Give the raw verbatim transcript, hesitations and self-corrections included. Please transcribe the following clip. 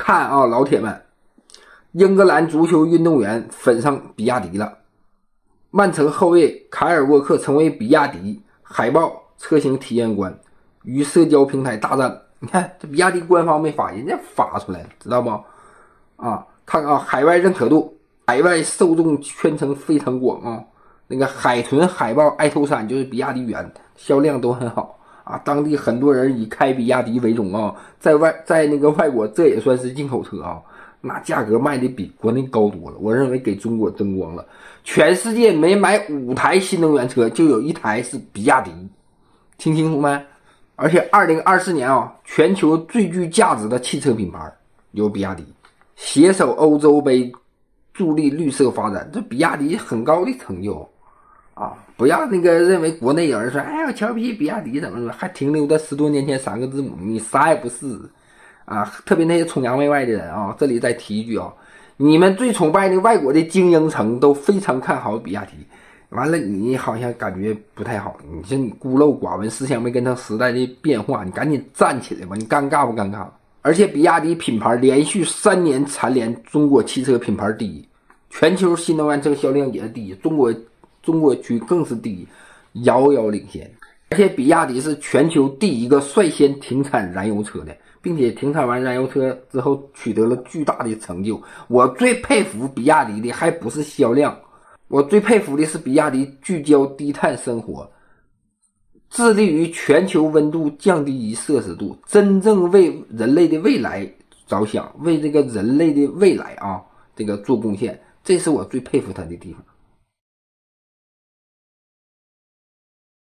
看啊，老铁们，英格兰足球运动员粉上比亚迪了。曼城后卫凯尔沃克成为比亚迪海豹车型体验官，与社交平台大战。你看这比亚迪官方没发，人家发出来了，知道不？啊，看啊，海外认可度，海外受众圈层非常广啊。那个海豚、海豹、爱透三就是比亚迪源，销量都很好啊。当地很多人以开比亚迪为荣啊，在外在那个外国这也算是进口车啊，那价格卖的比国内高多了。我认为给中国争光了。全世界每买五台新能源车就有一台是比亚迪，听清楚没？而且二零二四年啊，全球最具价值的汽车品牌有比亚迪，携手欧洲杯，助力绿色发展，这比亚迪很高的成就啊！不要那个认为国内有人说，哎呀，瞧不起比亚迪怎么怎么，还停留在十多年前三个字母，你啥也不是啊！特别那些崇洋媚外的人啊，这里再提一句啊，你们最崇拜的外国的精英层都非常看好比亚迪，完了你好像感觉不太好，你说你孤陋寡闻，思想没跟上时代的变化，你赶紧站起来吧，你尴尬不尴尬？而且比亚迪品牌连续三年蝉联中国汽车品牌第一，全球新能源车销量也是第一，中国中国区更是第一，遥遥领先。而且比亚迪是全球第一个率先停产燃油车的，并且停产完燃油车之后取得了巨大的成就。我最佩服比亚迪的还不是销量，我最佩服的是比亚迪聚焦低碳生活，致力于全球温度降低一摄氏度，真正为人类的未来着想，为这个人类的未来啊这个做贡献，这是我最佩服他的地方。